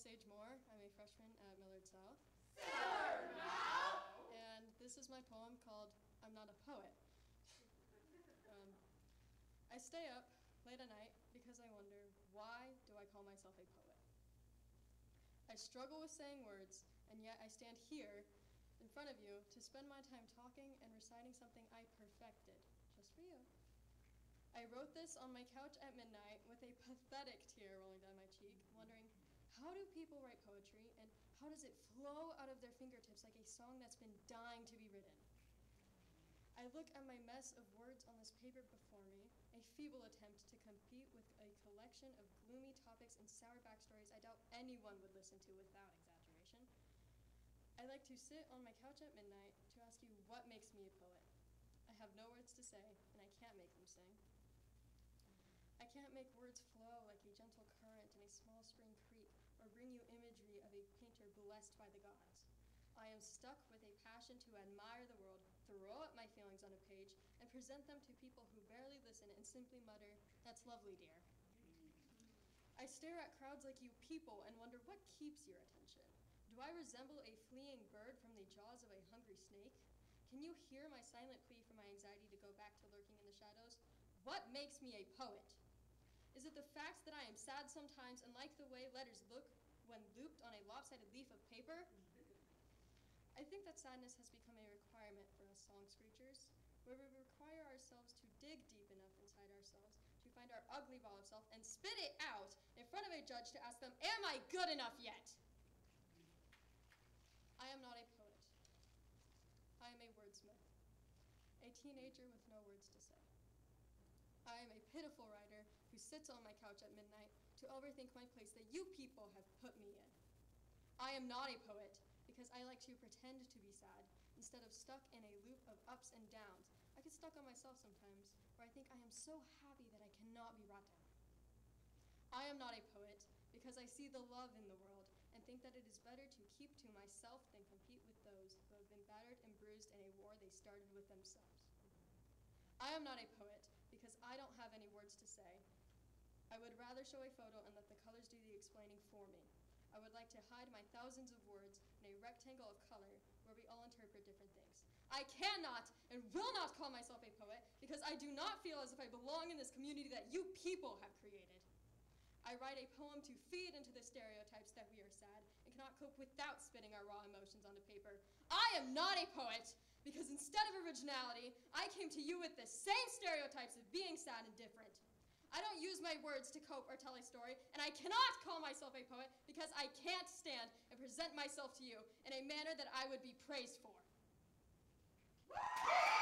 Sage Moore. I'm a freshman at Millard South. Sir, now! And this is my poem called I'm Not a Poet. I stay up late at night because I wonder, why do I call myself a poet? I struggle with saying words, and yet I stand here in front of you to spend my time talking and reciting something I perfected, just for you. I wrote this on my couch at midnight with a pathetic tear rolling down my cheek, wondering, how do people write poetry, and how does it flow out of their fingertips like a song that's been dying to be written? I look at my mess of words on this paper before me, a feeble attempt to compete with a collection of gloomy topics and sour backstories I doubt anyone would listen to without exaggeration. I like to sit on my couch at midnight to ask you what makes me a poet. I have no words to say, and I can't make them sing. I can't make words flow like a gentle current in a small spring creek, or bring you imagery of a painter blessed by the gods. I am stuck with a passion to admire the world, throw up my feelings on a page, and present them to people who barely listen and simply mutter, "That's lovely, dear." I stare at crowds like you people and wonder what keeps your attention. Do I resemble a fleeing bird from the jaws of a hungry snake? Can you hear my silent plea for my anxiety to go back to lurking in the shadows? What makes me a poet? Is it the fact that I am sad sometimes and like the way letters look when looped on a lopsided leaf of paper? I think that sadness has become a requirement for us song screechers, where we require ourselves to dig deep enough inside ourselves to find our ugly ball of self and spit it out in front of a judge to ask them, am I good enough yet? I am not a poet. I am a wordsmith, a teenager with no words to say. I am a pitiful writer who sits on my couch at midnight to overthink my place that you people have put me in. I am not a poet because I like to pretend to be sad instead of stuck in a loop of ups and downs. I get stuck on myself sometimes where I think I am so happy that I cannot be brought down. I am not a poet because I see the love in the world and think that it is better to keep to myself than compete with those who have been battered and bruised in a war they started with themselves. I am not a poet because I don't have any words to say. I would rather show a photo and let the colors do the explaining for me. I would like to hide my thousands of words in a rectangle of color where we all interpret different things. I cannot and will not call myself a poet because I do not feel as if I belong in this community that you people have created. I write a poem to feed into the stereotypes that we are sad and cannot cope without spitting our raw emotions onto paper. I am not a poet because instead of originality, I came to you with the same stereotypes of being sad and different. I don't use my words to cope or tell a story, and I cannot call myself a poet because I can't stand and present myself to you in a manner that I would be praised for.